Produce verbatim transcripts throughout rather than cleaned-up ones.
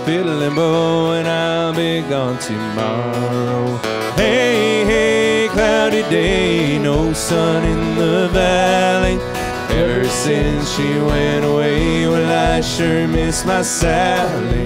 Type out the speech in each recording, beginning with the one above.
fiddle and bow, and I'll be gone tomorrow. Hey, hey, cloudy day, no sun in the valley. Ever since she went away, well, I sure miss my Sally.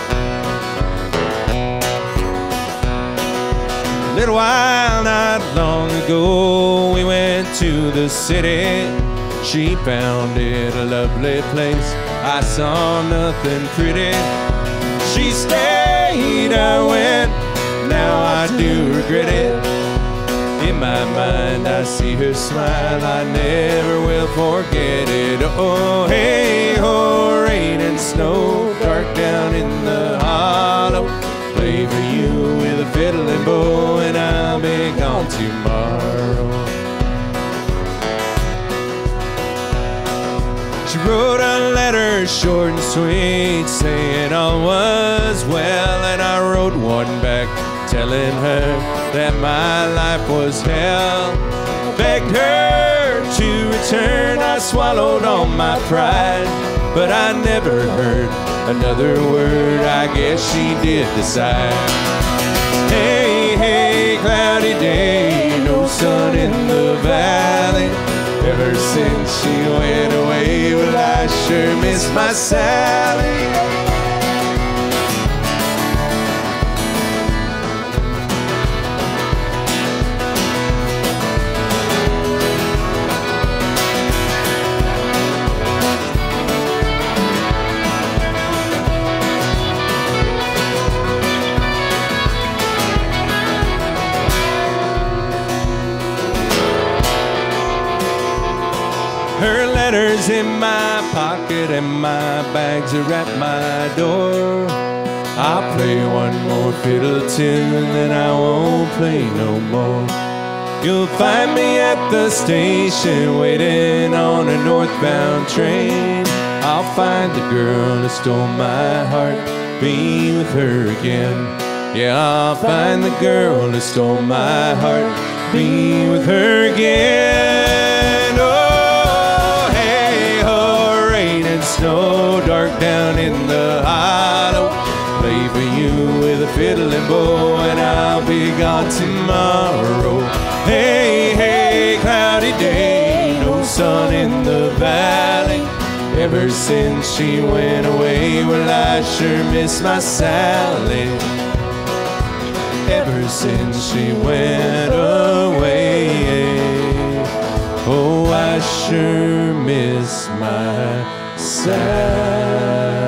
A little while not long ago, we went to the city. She found it a lovely place. I saw nothing pretty. She stayed, I went. Now I do regret it. In my mind I see her smile, I never will forget it. Oh, hey, ho, rain and snow, dark down in the hollow. Play for you with a fiddle and bow, and I'll be gone tomorrow. She wrote a letter short and sweet, saying all was well, and I wrote one back telling her that my life was hell. Begged her to return, I swallowed all my pride, but I never heard another word. I guess she did decide. Hey, hey, cloudy day, no sun in the valley. Ever since she went away, well, I sure miss my Sally. Her letter's in my pocket and my bags are at my door. I'll play one more fiddle tune, then I won't play no more. You'll find me at the station waiting on a northbound train. I'll find the girl that stole my heart, be with her again. Yeah, I'll find the girl that stole my heart, be with her again. Snow, dark down in the hollow. Play for you with a fiddle and bow, and I'll be gone tomorrow. Hey, hey, cloudy day, no sun in the valley. Ever since she went away, well, I sure miss my Sally. Ever since she went away, oh, I sure miss my Sally.